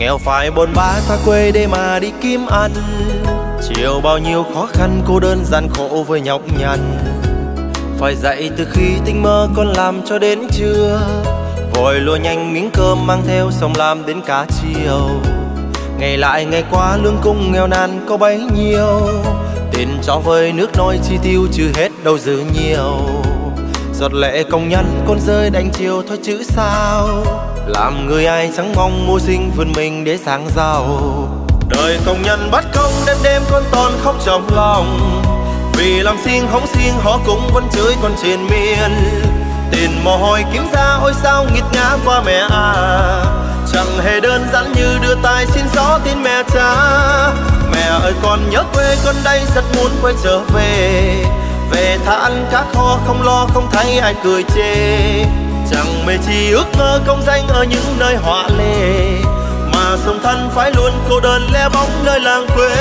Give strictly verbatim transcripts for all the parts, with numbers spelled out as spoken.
Nghèo phải bôn ba xa quê để mà đi kiếm ăn, chịu bao nhiêu khó khăn cô đơn gian khổ với nhọc nhằn. Phải dậy từ khi tinh mơ còn làm cho đến trưa, vội lùa nhanh miếng cơm mang theo xong làm đến cả chiều. Ngày lại ngày qua lương cung nghèo nàn có bấy nhiêu, tiền cho vơi nước nôi chi tiêu chưa hết đâu dư nhiều. Giọt lệ công nhân con rơi đành chiều thôi chứ sao, làm người ai chẳng mong mưu sinh vươn mình để sáng giàu. Đời công nhân bắt công đêm đêm con toàn khóc trong lòng, vì làm xiên hóng xiên họ cũng vẫn chửi con trên miền. Tiền mồ hôi kiếm ra ôi sao nghiệt ngã qua mẹ à, chẳng hề đơn giản như đưa tay xin gió tin mẹ cha. Mẹ ơi con nhớ quê con đây rất muốn quay trở về, về thả ăn cá kho không lo không thấy ai cười chê. Chẳng mê chi ước mơ công danh ở những nơi họa lệ, mà sống thân phải luôn cô đơn lẻ bóng nơi làng quê.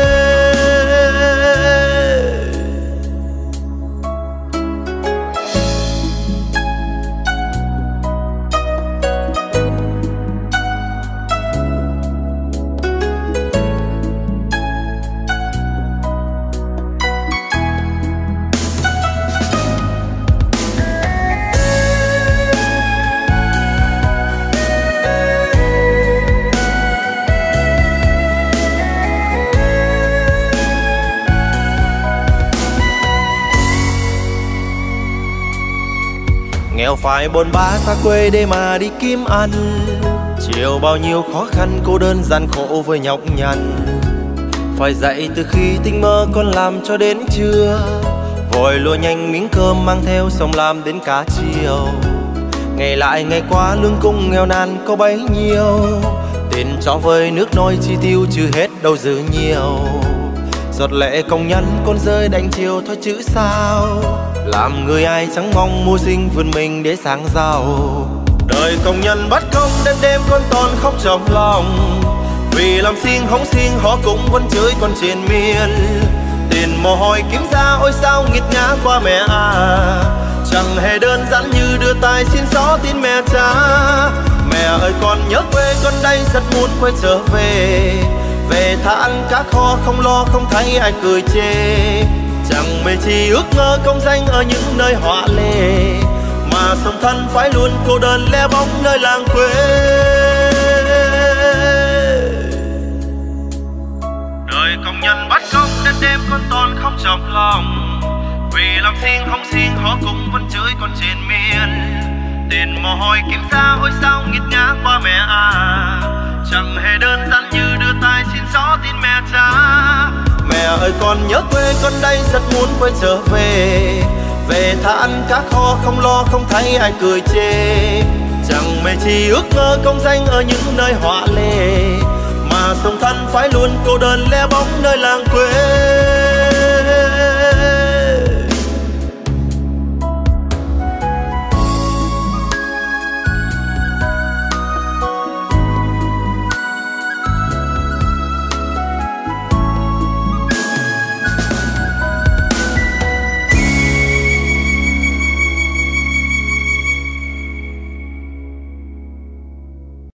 Nghèo phải bôn ba xa quê để mà đi kiếm ăn, chịu bao nhiêu khó khăn cô đơn gian khổ với nhọc nhằn. Phải dậy từ khi tinh mơ còn làm cho đến trưa, vội lùa nhanh miếng cơm mang theo xong làm đến cả chiều. Ngày lại ngày qua lương cung nghèo nàn có bấy nhiêu, tiền cho vơi nước nôi chi tiêu chưa hết đâu dư nhiều. Giọt lệ công nhân con rơi đành chiều thôi chứ sao, làm người ai chẳng mong mưu sinh vươn mình để sáng giàu. Đời công nhân bắt công đêm đêm con toàn khóc trong lòng, vì làm xiên hóng xiên họ cũng vẫn chửi con trên miền. Tiền mồ hôi kiếm ra ôi sao nghiệt ngã qua mẹ à, chẳng hề đơn giản như đưa tay xin gió tin mẹ cha. Mẹ ơi con nhớ quê con đây rất muốn quay trở về, về thả ăn cá kho không lo không thấy ai cười chê. Chẳng mê chi ước mơ công danh ở những nơi họa lệ, mà sống thân phải luôn cô đơn lẻ bóng nơi làng quê. Đời công nhân bắt công đêm đêm con toàn khóc trong lòng, vì làm xiên hóng xiên họ cũng vẫn chửi con trên miền. Tiền mồ hôi kiếm ra ôi sao nghiệt ngã qua mẹ à, chẳng hề đơn giản như đưa tay xin gió tin mẹ cha. Mẹ ơi con nhớ quê con đây rất muốn quay trở về, về thả ăn cá kho không lo không thấy ai cười chê. Chẳng mê chi ước mơ công danh ở những nơi họa lệ, mà sống thân phải luôn cô đơn lẻ bóng nơi làng quê.